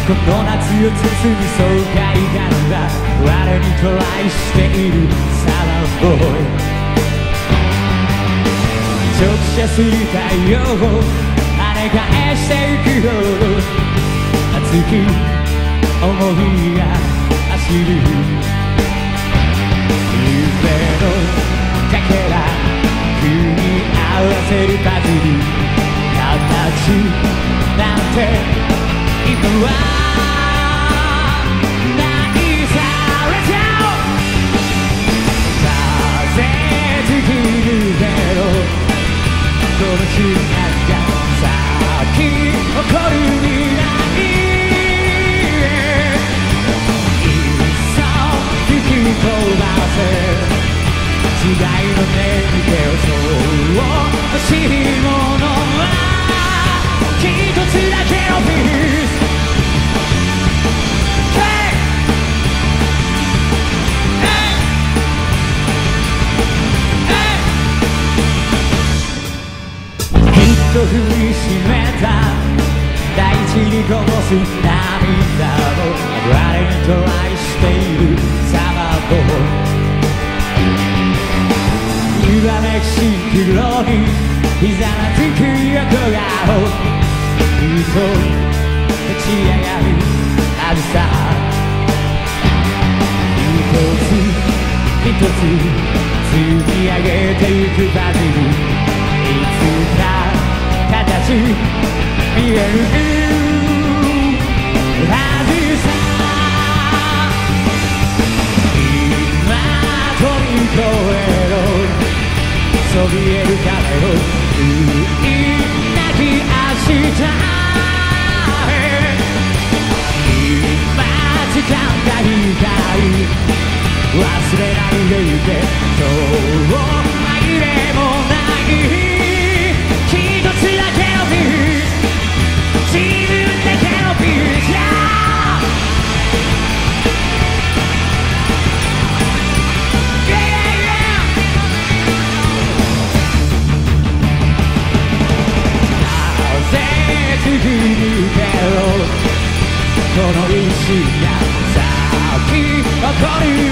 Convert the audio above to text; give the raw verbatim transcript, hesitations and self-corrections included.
この夏を包み爽快感は我にトライしているサマーボーイ。直射する太陽を跳ね返していくほど熱き想いが走る。夢のかけら組み合わせるパズル、形なんて今はないさ。 Let's go。 風吹き抜けろこの日なんか咲き誇る未来。いっそ吹き飛ばせ時代の年月を。そう欲しいものは一つだけのピース。ひと踏みしめた大地にこぼす涙を我にトライしているサマーボーイ。ゆわめく蜃気楼にひざまずく横顔、ふと立ち上がるはずさ。一つ一つ積み上げてゆくパズル、いつか形見えるはずさ。今飛び越えろそびえる壁を封印なき明日へ。今掴んだ光忘れないでゆけ。今日紛れもない一つだけのピース、自分だけのピース、yeah!突き抜けろこの意志が咲き誇る